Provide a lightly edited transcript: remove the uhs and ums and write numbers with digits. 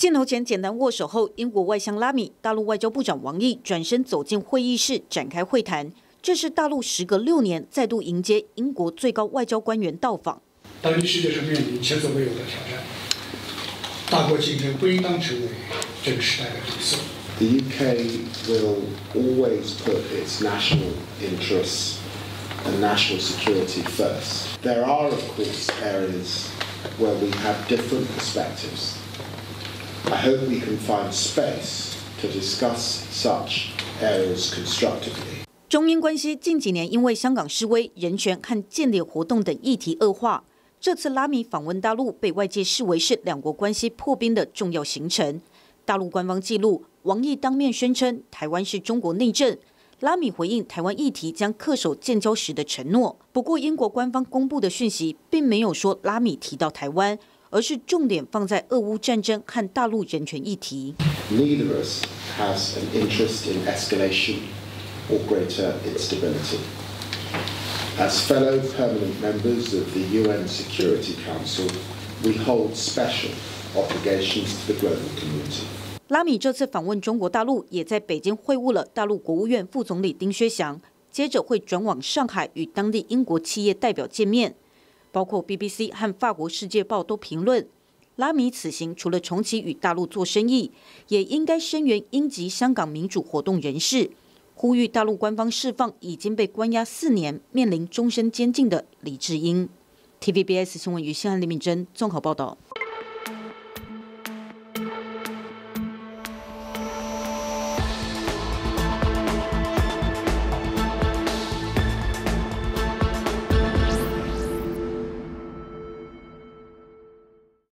镜头前简单握手后，英国外相拉米、大陆外交部长王毅转身走进会议室展开会谈。这是大陆时隔6年再度迎接英国最高外交官员到访。 当今世界上面临前所未有的挑战，大国竞争不应当成为这个时代的底色。 The UK will always put its national interests and national security first. There are, of course, areas where we have different perspectives. I hope we can find space to discuss such areas constructively. 中英关系近几年因为香港示威、人权和间谍活动等议题恶化，这次拉米访问大陆被外界视为是两国关系破冰的重要行程。大陆官方记录，王毅当面宣称台湾是中国内政，拉米回应台湾议题将恪守建交时的承诺。不过，英国官方公布的讯息并没有说拉米提到台湾，而是重点放在俄乌战争和大陆人权议题。 Neither of us has an interest in escalation or greater instability. As fellow permanent members of the UN Security Council, we hold special obligations to the global community. 拉米这次访问中国大陆，也在北京会晤了大陆国务院副总理丁薛祥，接着会转往上海与当地英国企业代表见面。包括 BBC 和法国《世界报》都评论，拉米此行除了重启与大陆做生意，也应该声援英籍香港民主活动人士，呼吁大陆官方释放已经被关押4年、面临终身监禁的黎智英。TVBS 新闻于西安李敏珍综合报道。